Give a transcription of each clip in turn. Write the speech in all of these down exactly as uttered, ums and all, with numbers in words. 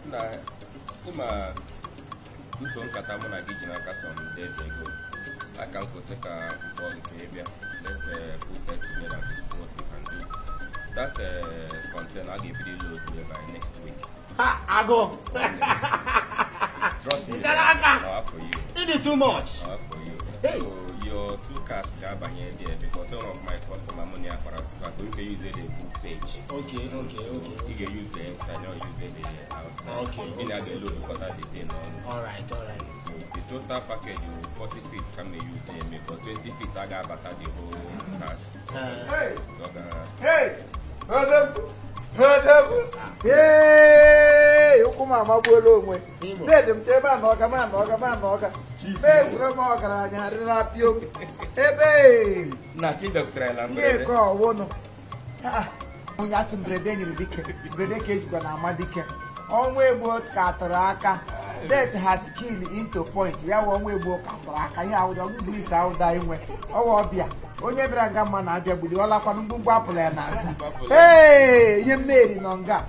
na ịma uto nkata mụ na gị ji n'aka some days ago. Aka m kwụsị ka mkpọ nke ịbịa. Let's uh, put that together and this is what we can do. That uh, content I'll give you load by next week. Ha! I go! Trust me, I'll for you. It is too much. I'll for you. Hey. So your two cars got by there because some of my customer money are for us. So you can use the book page. Okay, okay, so okay. You can use the inside, not use the outside. Okay. You can okay. load because that's the thing. Alright, alright. So the total package you forty feet can be used in me, but twenty feet I got better the whole cars. Uh, hey! So, uh, hey! Hold up! Hold up! Hey! You come on, my boy. Let them tell me, no, come on, no, come on, no, come on. Hey, from our garage, I didn't have you. Hey, babe! Naki doctor, I'm here. Call one. Ah, when you're some bread in the dick, bread cage, but I'm a dick. On way boat, Cataraka. That has killed into point. Yeah, one way boat, Cataraka. Yeah, I would have this out dying way. Oh, Obia. Onye braga man abia budi wala kwa mbugbu apụla ya na. Hey, ye meri nonga.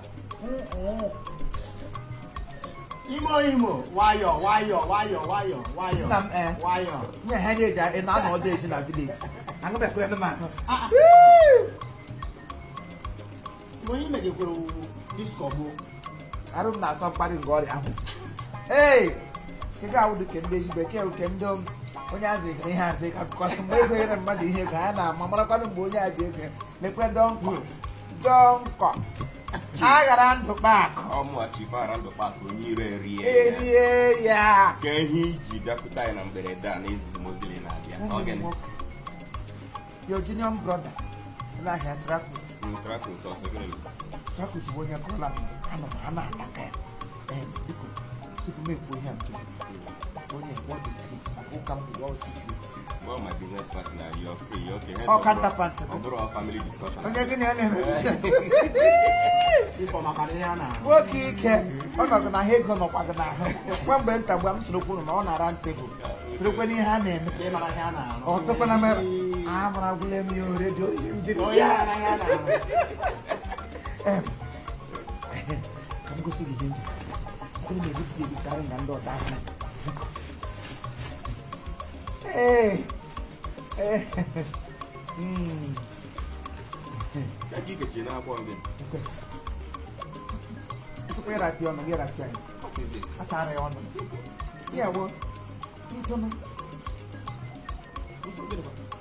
Imo imo, wayo, wayo, wayo, wayo, wayo. Nam eh. Wayo. Nye hede ja e na no dey in a village. Anga be kure na man. Ah. Mo yi me ge kwero disco bo. Arum na so pari ngori ahu. Hey! Kega wudu kembe ji be ke u kemdom. Onye azi ihe azi ka because mgbe ego nyere mmadụ ihe ka a na-ama marakwanụ mgbe onye azi ego lekwe donko donko aghara ndụ kpaakụ ọmụachifara ndụ kpaakụ onye ire rie erie ya ka ihe iji bịakwute anyị na mberede a na ezigbo mozili na-abịa your junior brother n'ahịa Trakus Trakus ọsọ gịnị Trakus bụ onye kọla anọ m ha na-ataka ya biko tupu m ekwu ihe nke onye what is it? Who come to all secrets? Well, my business partner, you're free, okay? Oh, can't happen. Overall family discussion. Okay, can you name it? For my career now. Okay, I'm not gonna hate on what I'm One bent and one slow on a round table. So when you hand him, also when I'm I'm gonna blame you, radio. Oh, yeah, come go see the danger. I'm going to be carrying and not that. Hey, hey, hmm. I keep it, you know, one day. It's a weird idea on the other train. What is this? That's how I on them. Yeah, well, you don't know. What's so good about it?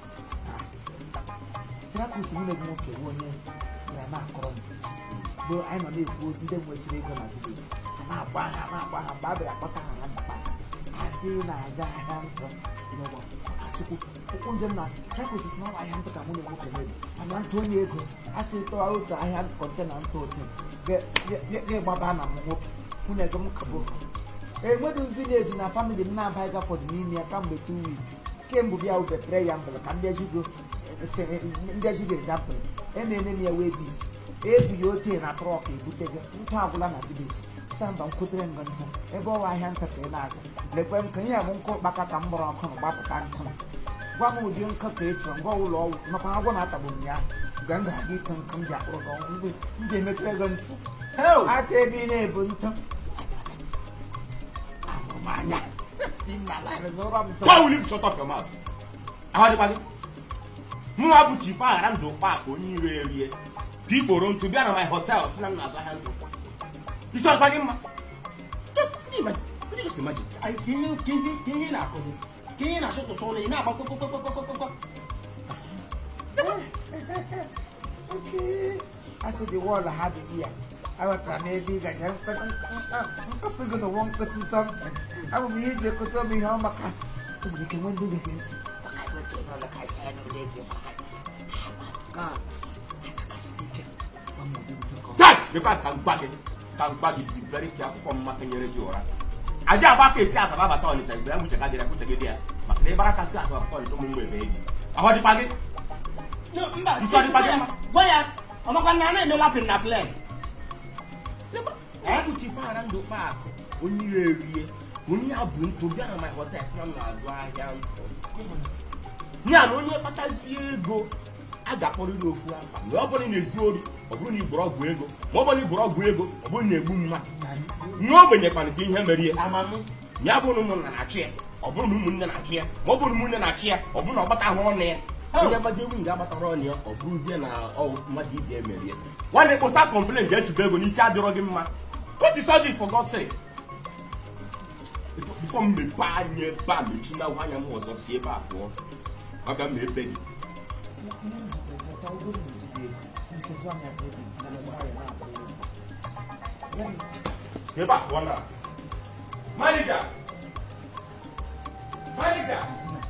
Trakus will not walk away. They are not corrupt. Though I'm a little good, them which they gonna do this. I'm not buying, I'm not buying, Babby, I'm not buying. I see now as I am from. You know what? Trakus is not I am to come in. I'm Antonio. I say to out I have content and told him. Get get get Babana Mook. Who never come. A wedding village in a family now by for the Nina come with two weeks. Came to be out the prayer and there you go. There's the example. And then any away this. If you take a truck, you take a tabula at the beach. Some don't put them on. Ever I hand to the last. The when can you won't go back at Ambra come back and come. One would you calculate from go low, no power at the bunya. Ganga, he can come back or go. You make a gun. Hell, I say being able to. Why will you shut up your mouth? How do you Muabu Chifa and do park on you. People run to be out of my hotel, slam as I have to. It's not by him. Just imagine. Just imagine. I can't get it. Can't not go. Can't not shut the soul in. Okay. I said the world had it here. I was maybe that I'm going to want to see something. I will be here to tell me how much you can win the game. I will tell you like I said, God. Dad, you can't come back. Come back. Be very careful from making your radio. I just back a set of our toilet. I'm going to get there. But they back a set of our toilet. I want to buy it. No, you saw the bag. Why? I'm not going to lap in that plane. I put you far and do back. When you when you have been to be on my hotel, I am. Now, only a patas go. I got for you. Nobody is good. Or when you brought Guego, nobody brought Guego, or when you boom. nwa ogbenye kwana ka ihe mere ihe amami ya bụrụ na ụmụnna na-achị ya ọ bụrụ na ụmụnne na-achị ya ma ọ bụrụ na ụmụnne na-achị ya ọ bụrụ na ọ gbataghị ọnụ ya onye gbazi egwu nga agbatara ọnụ ya ọ bụrụzie na mmadụ ibe ya mere ya nwanne kpụsa kọmplen ga-echube ego n'isi adịrọ gị mma what is all this for God's sake before m mepe anya ebe a mechi na anya m ọzọ si ebe a pụọ aga m ebe gị si ebe a pụọ na manager manager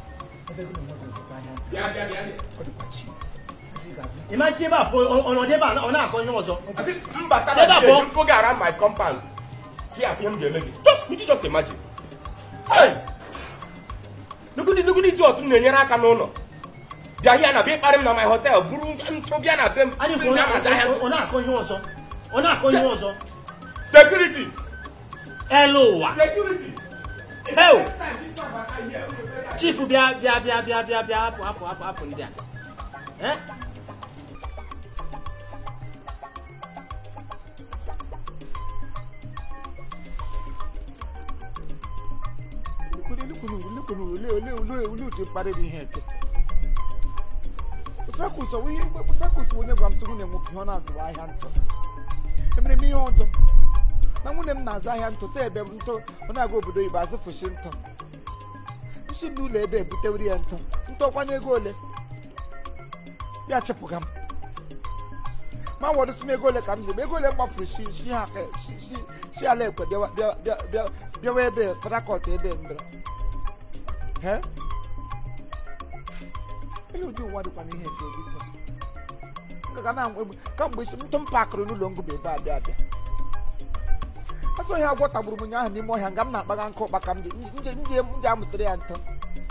bịa bịa bịa ị ma si ebe a pụọ ọnọdụ ebe a ọ na-akọ ihe ọzọ mbata na bịa mfoga around my compound here afọ m ga-eme gị just could you just imagine hey nugudi nugudi ji otu na-enyere aka n'ụlọ bịa hịa na bịa ịkparị m na my hotel buru ntụ bịa na be m ọ na-akọ ihe ọzọ ọ na-akọ ihe ọzọ security elu ụwa security hey chief bịa bịa bịa bịa bịa bịa hapụ hapụ hapụ hapụ ndị a eh onye gwa m sị nwunye nwoke ihe ọ na-azụ ahịa ntụ emere m ihe ọjọọ na nwunye m na-azụ ahịa ntụ sị ebe ntụ ọ na-aga obodo Igbo azụ fushi ntụ nshi m n'ụlọ ebe ebutewere ya ntụ ntụ ọkwanye ego ole ya chepụga m ma wọdụsị m ego ole ka m ji ego ole mgbafuru shi ala ekwe bịawa ebe Port Harcourt ebe mbere ele ụdị ụwa dịkwa n'ihe nke biko kamgbe isi ntụ m pakụrụ n'ụlọ ngụba ebe abịa abịa asọ ihe agwọ tagburu m ụnyaahụ n'ime ọhịa nga m na-akpaga nkụ ụkpa ka m ji amụtara ya ntụ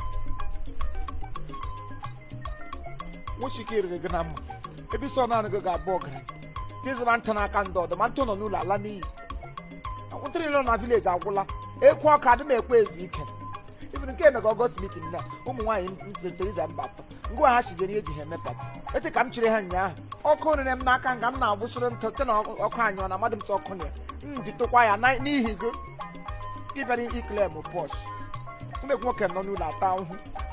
nwochike erere gị na mma ebe isi ọ naanị gị ga-abụ ọgaranya ka ịzụba ntụ n'aka ndị ọdọ ma ntụ nọ n'ụlọ ala n'iyi ntụrụ ile na vileji agwụla ekwu ọka adị m ekwe ezu ike ibụrụ nke emega ọgọst mitin na ụmụ nwaanyị nsetoriza mba atọ ngwa ha chidere ihe eji ha eme pati ete ka m chiri ha ụnyaahụ ọkụ rere m n'aka nga m na-agbụsịrị ntụ te na ọkụ anyị ọ na mmadụ m sọ ọkụ na ya m ji tụkwa ya n'ihi go gị bịara ikele m pọsh mmekwu nwoke nọ n'ụlọ ata ahụhụ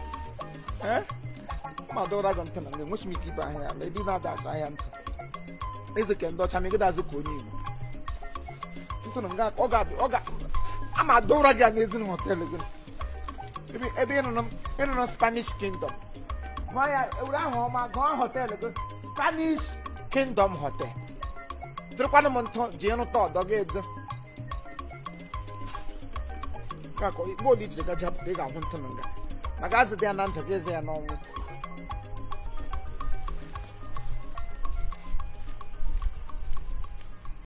ma dọra gị ntụ na nga enwechi m ike ibe ahịa ala ebe ị na-ada azụ ahịa ntụ eze ke ndị ọcha ma ịgada azụ ka onye Igbo ntụ na nga ọ ga ama dọra gị ya n'ezi họteelụ gị ebe ị nọ Spanish Kingdom ya ewere ahụ ọma gụọ họteelụ gị Spanish Kingdom Hotel dịrịkwanụ m ntụ ji ịrụta ọdọ gị edo ka igbo oli jiri gaja pụta ị ga-ahụ ntụ na nga maka azụ dị ya na ntụ gị eze ya n'ọnwụ